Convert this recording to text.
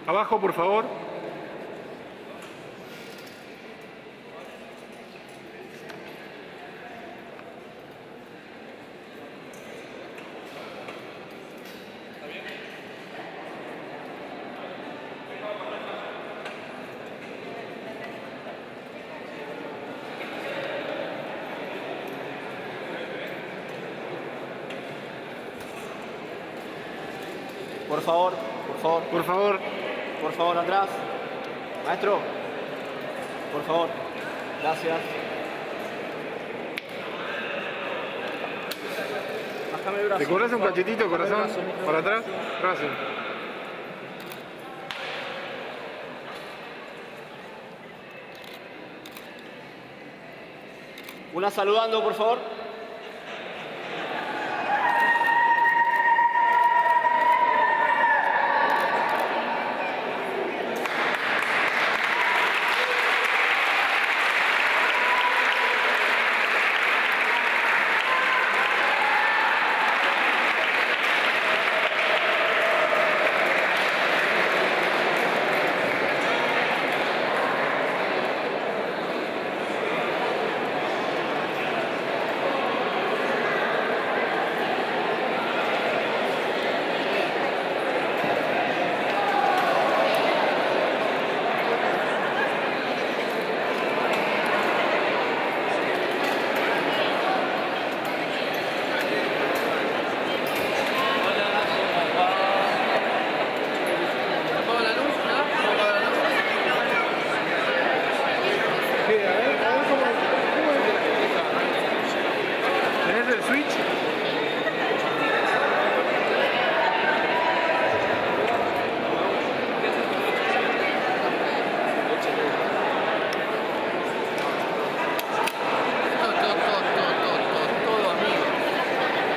Abajo, por favor. Por favor, por favor. Por favor. Por favor, atrás. Maestro. Por favor. Gracias. Bájame el brazo. ¿Te corres un cachetito, corazón? Para atrás. Gracias. Una saludando, por favor.